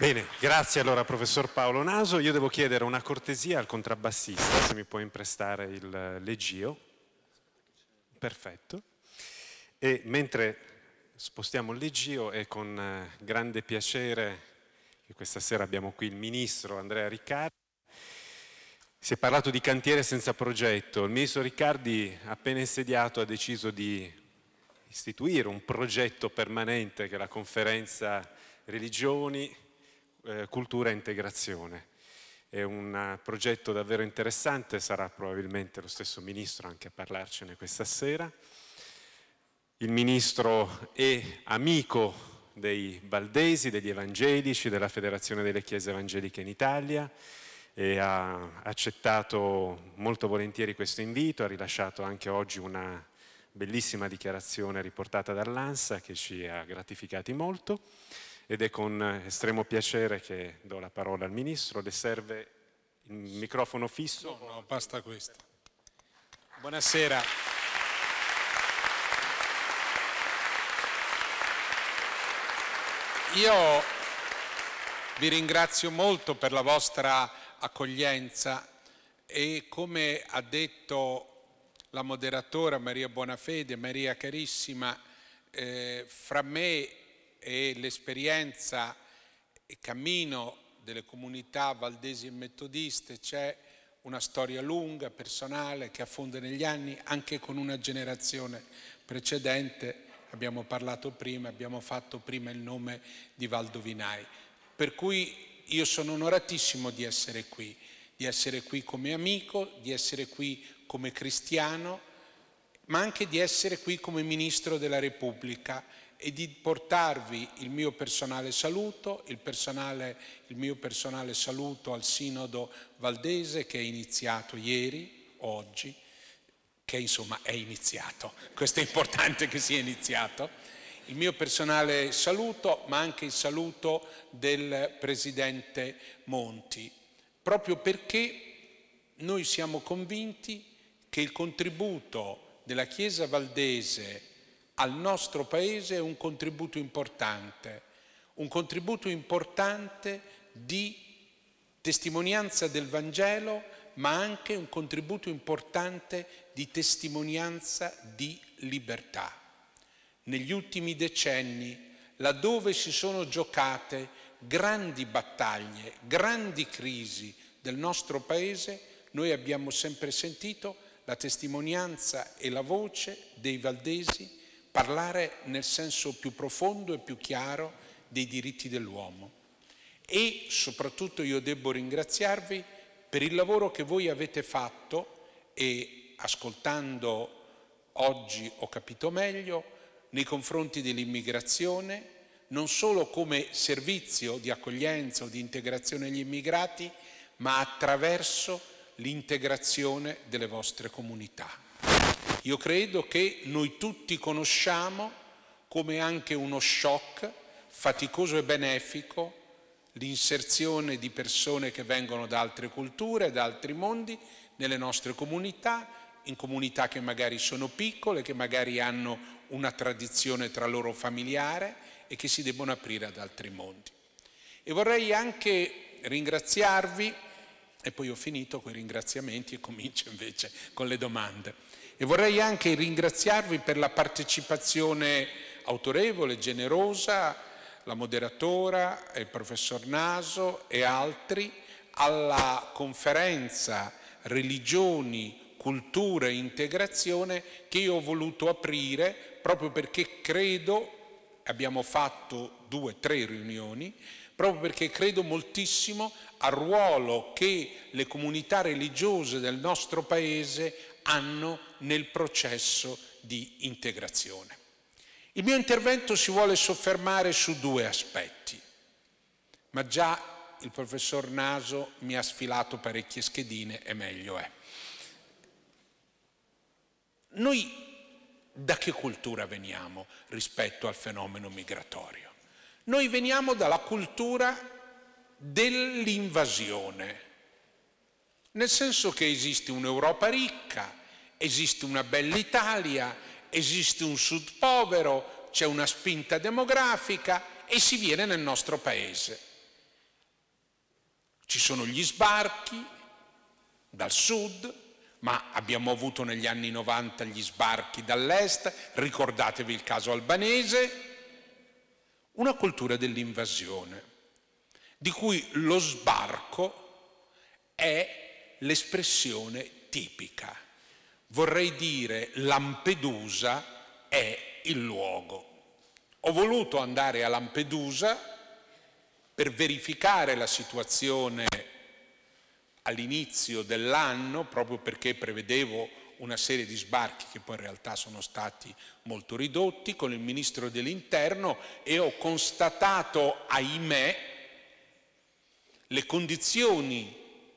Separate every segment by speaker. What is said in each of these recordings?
Speaker 1: Bene, grazie allora professor Paolo Naso. Io devo chiedere una cortesia al contrabbassista, se mi può imprestare il leggio. Perfetto. E mentre spostiamo il leggio è con grande piacere che questa sera abbiamo qui il ministro Andrea Riccardi. Si è parlato di cantiere senza progetto. Il ministro Riccardi, appena insediato, ha deciso di istituire un progetto permanente che è la conferenza Religioni, Cultura e Integrazione. È un progetto davvero interessante, sarà probabilmente lo stesso ministro anche a parlarcene questa sera. Il ministro è amico dei valdesi, degli evangelici, della Federazione delle Chiese Evangeliche in Italia e ha accettato molto volentieri questo invito, ha rilasciato anche oggi una bellissima dichiarazione riportata dall'ANSA che ci ha gratificati molto ed è con estremo piacere che do la parola al Ministro. Le serve il microfono fisso?
Speaker 2: No, basta questo. Buonasera. Io vi ringrazio molto per la vostra accoglienza e come ha detto la moderatora Maria Bonafede, Maria carissima, fra me e l'esperienza e cammino delle comunità valdesi e metodiste c'è una storia lunga, personale, che affonda negli anni, anche con una generazione precedente. Abbiamo parlato prima, abbiamo fatto prima il nome di Valdovinai. Per cui io sono onoratissimo di essere qui come amico, di essere qui come cristiano, ma anche di essere qui come Ministro della Repubblica e di portarvi il mio personale saluto, il mio personale saluto al Sinodo Valdese che è iniziato ieri, oggi, che insomma è iniziato, questo è importante che sia iniziato, il mio personale saluto, ma anche il saluto del Presidente Monti, proprio perché noi siamo convinti che il contributo della Chiesa Valdese al nostro Paese è un contributo importante di testimonianza del Vangelo, ma anche un contributo importante di testimonianza di libertà. Negli ultimi decenni, laddove si sono giocate grandi battaglie, grandi crisi del nostro Paese, noi abbiamo sempre sentito la testimonianza e la voce dei valdesi parlare nel senso più profondo e più chiaro dei diritti dell'uomo. E soprattutto io devo ringraziarvi per il lavoro che voi avete fatto e ascoltando oggi ho capito meglio nei confronti dell'immigrazione, non solo come servizio di accoglienza o di integrazione agli immigrati, ma attraverso l'integrazione delle vostre comunità. Io credo che noi tutti conosciamo come anche uno shock faticoso e benefico l'inserzione di persone che vengono da altre culture, da altri mondi, nelle nostre comunità, in comunità che magari sono piccole, che magari hanno una tradizione tra loro familiare e che si debbono aprire ad altri mondi. E vorrei anche ringraziarvi, e poi ho finito con i ringraziamenti e comincio invece con le domande, e vorrei anche ringraziarvi per la partecipazione autorevole, generosa, la moderatora, il professor Naso e altri, alla conferenza Religioni, Cultura e Integrazione che io ho voluto aprire proprio perché credo, abbiamo fatto 2 o 3 riunioni, proprio perché credo moltissimo al ruolo che le comunità religiose del nostro Paese hanno nel processo di integrazione. Il mio intervento si vuole soffermare su 2 aspetti, ma già il professor Naso mi ha sfilato parecchie schedine e meglio è. Noi da che cultura veniamo rispetto al fenomeno migratorio? Noi veniamo dalla cultura dell'invasione, nel senso che esiste un'Europa ricca, esiste una bella Italia, esiste un sud povero, c'è una spinta demografica e si viene nel nostro paese. Ci sono gli sbarchi dal sud, ma abbiamo avuto negli anni 90 gli sbarchi dall'est, ricordatevi il caso albanese, una cultura dell'invasione, di cui lo sbarco è l'espressione tipica. Vorrei dire, Lampedusa è il luogo. Ho voluto andare a Lampedusa per verificare la situazione all'inizio dell'anno, proprio perché prevedevo una serie di sbarchi che poi in realtà sono stati molto ridotti, con il Ministro dell'Interno, e ho constatato, ahimè, le condizioni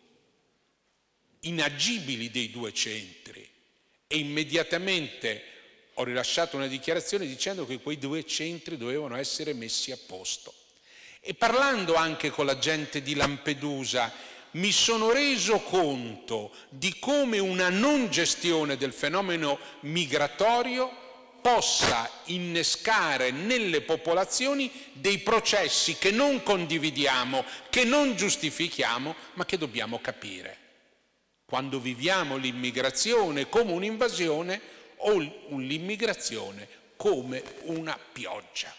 Speaker 2: inagibili dei due centri, e immediatamente ho rilasciato una dichiarazione dicendo che quei due centri dovevano essere messi a posto. E parlando anche con la gente di Lampedusa, mi sono reso conto di come una non gestione del fenomeno migratorio possa innescare nelle popolazioni dei processi che non condividiamo, che non giustifichiamo, ma che dobbiamo capire. Quando viviamo l'immigrazione come un'invasione o l'immigrazione come una pioggia.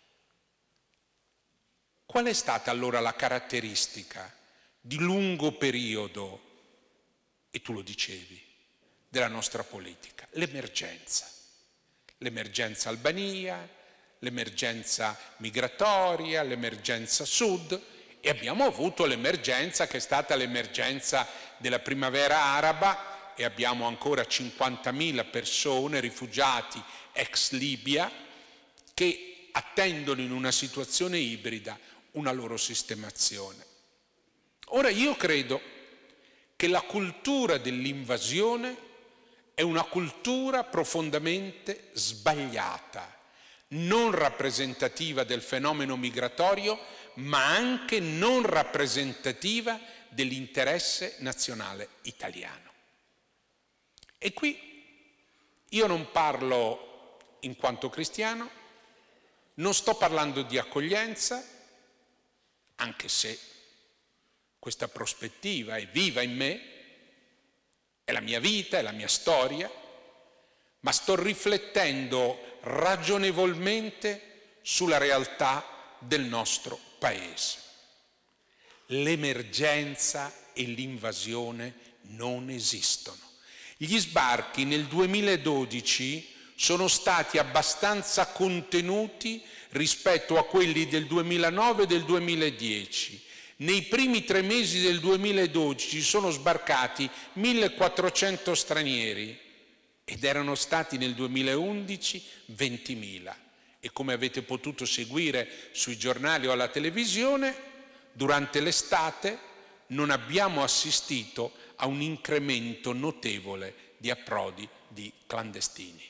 Speaker 2: Qual è stata allora la caratteristica di lungo periodo, e tu lo dicevi, della nostra politica? L'emergenza. L'emergenza Albania, l'emergenza migratoria, l'emergenza sud, e abbiamo avuto l'emergenza che è stata l'emergenza della primavera araba, e abbiamo ancora 50.000 persone, rifugiati ex Libia, che attendono in una situazione ibrida una loro sistemazione. Ora io credo che la cultura dell'invasione è una cultura profondamente sbagliata, non rappresentativa del fenomeno migratorio, ma anche non rappresentativa dell'interesse nazionale italiano. E qui io non parlo in quanto cristiano, non sto parlando di accoglienza, anche se questa prospettiva è viva in me, è la mia vita, è la mia storia, ma sto riflettendo ragionevolmente sulla realtà del nostro Paese. L'emergenza e l'invasione non esistono. Gli sbarchi nel 2012 sono stati abbastanza contenuti rispetto a quelli del 2009 e del 2010. Nei primi 3 mesi del 2012 sono sbarcati 1.400 stranieri ed erano stati nel 2011 20.000. E come avete potuto seguire sui giornali o alla televisione, durante l'estate non abbiamo assistito a un incremento notevole di approdi di clandestini.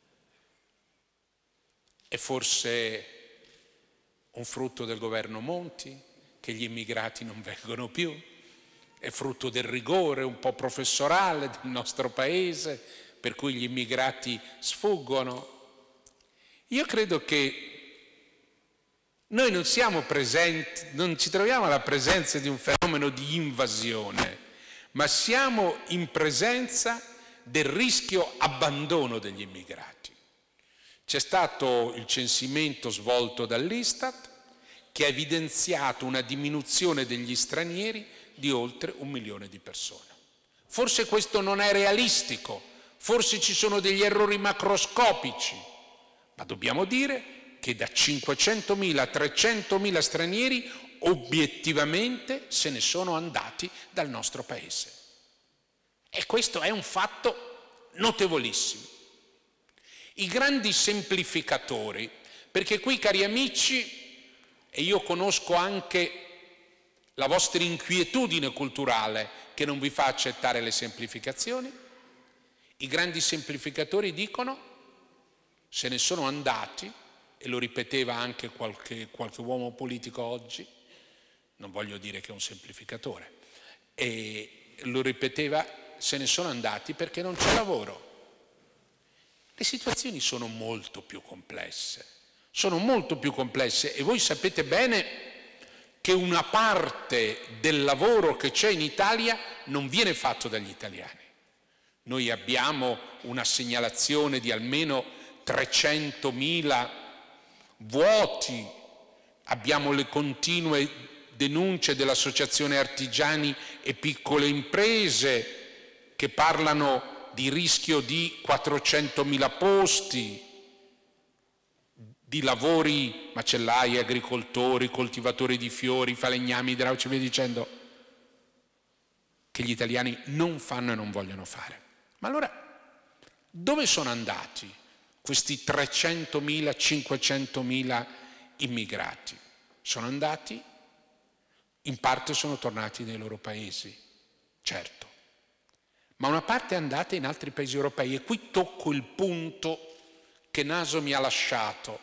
Speaker 2: È forse un frutto del governo Monti che gli immigrati non vengono più? È frutto del rigore un po' professorale del nostro Paese, per cui gli immigrati sfuggono? Io credo che noi non siamo presenti, non ci troviamo alla presenza di un fenomeno di invasione, ma siamo in presenza del rischio abbandono degli immigrati. C'è stato il censimento svolto dall'Istat che ha evidenziato una diminuzione degli stranieri di oltre 1 milione di persone. Forse questo non è realistico, forse ci sono degli errori macroscopici, ma dobbiamo dire che da 500.000 a 300.000 stranieri obiettivamente se ne sono andati dal nostro Paese. E questo è un fatto notevolissimo. I grandi semplificatori, perché qui, cari amici, e io conosco anche la vostra inquietudine culturale che non vi fa accettare le semplificazioni, i grandi semplificatori dicono se ne sono andati, e lo ripeteva anche qualche uomo politico oggi, non voglio dire che è un semplificatore, e lo ripeteva, se ne sono andati perché non c'è lavoro. Le situazioni sono molto più complesse e voi sapete bene che una parte del lavoro che c'è in Italia non viene fatto dagli italiani. Noi abbiamo una segnalazione di almeno 300.000 vuoti, abbiamo le continue denunce dell'Associazione Artigiani e Piccole Imprese che parlano di rischio di 400.000 posti, di lavori, macellai, agricoltori, coltivatori di fiori, falegnami, idraulici, via dicendo, che gli italiani non fanno e non vogliono fare. Ma allora, dove sono andati questi 300.000, 500.000 immigrati? Sono andati, in parte sono tornati nei loro paesi, certo, ma una parte è andata in altri paesi europei e qui tocco il punto che Naso mi ha lasciato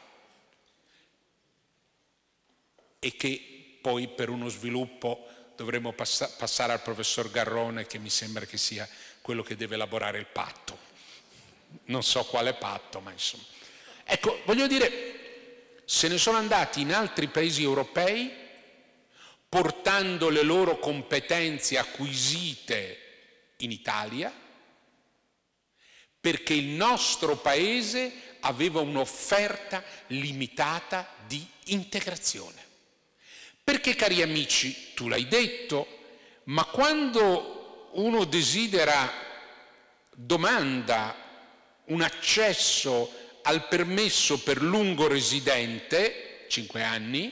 Speaker 2: e che poi per uno sviluppo dovremo passare al professor Garrone, che mi sembra che sia quello che deve elaborare il patto. Non so quale patto, ma insomma. Ecco, voglio dire, se ne sono andati in altri paesi europei portando le loro competenze acquisite in Italia, perché il nostro paese aveva un'offerta limitata di integrazione. Perché, cari amici, tu l'hai detto, ma quando uno domanda un accesso al permesso per lungo residente, 5 anni,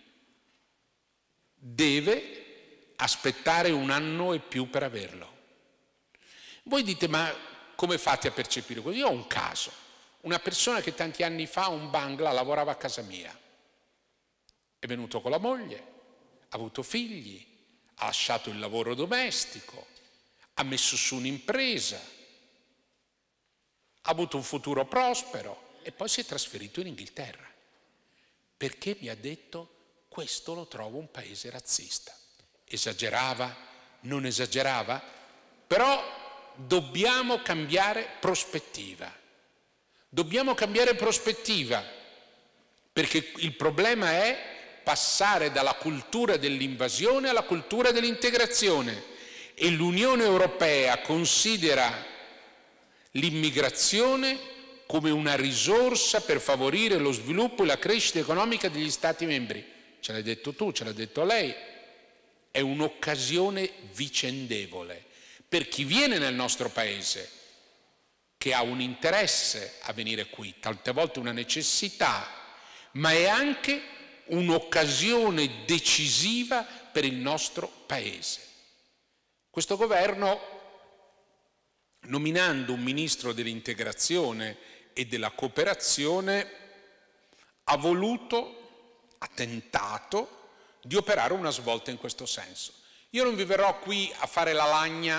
Speaker 2: deve aspettare 1 anno e più per averlo. Voi dite, ma come fate a percepire così? Io ho un caso, una persona che tanti anni fa, un bangla, lavorava a casa mia. È venuto con la moglie, ha avuto figli, ha lasciato il lavoro domestico, ha messo su un'impresa, ha avuto un futuro prospero e poi si è trasferito in Inghilterra. Perché mi ha detto, questo lo trovo un paese razzista. Esagerava? Non esagerava? Però dobbiamo cambiare prospettiva. Dobbiamo cambiare prospettiva, perché il problema è passare dalla cultura dell'invasione alla cultura dell'integrazione e l'Unione Europea considera l'immigrazione come una risorsa per favorire lo sviluppo e la crescita economica degli Stati membri. Ce l'hai detto tu, ce l'ha detto lei, è un'occasione vicendevole per chi viene nel nostro paese, che ha un interesse a venire qui, tante volte una necessità, ma è anche un'occasione decisiva per il nostro paese. Questo governo, nominando un ministro dell'integrazione e della cooperazione, ha tentato di operare una svolta in questo senso. Io non vi verrò qui a fare la lagna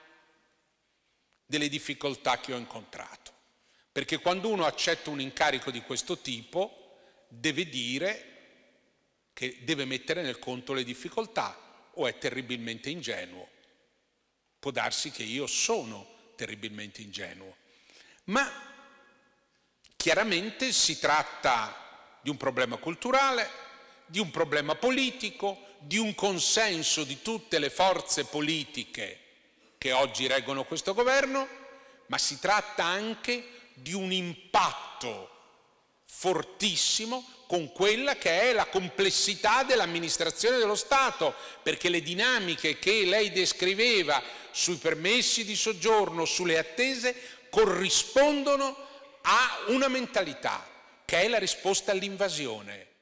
Speaker 2: delle difficoltà che ho incontrato, perché quando uno accetta un incarico di questo tipo deve dire che deve mettere nel conto le difficoltà, o è terribilmente ingenuo. Può darsi che io sono terribilmente ingenuo, ma chiaramente si tratta di un problema culturale, di un problema politico, di un consenso di tutte le forze politiche che oggi reggono questo governo, ma si tratta anche di un impatto fortissimo con quella che è la complessità dell'amministrazione dello Stato, perché le dinamiche che lei descriveva sui permessi di soggiorno, sulle attese, corrispondono a una mentalità che è la risposta all'invasione.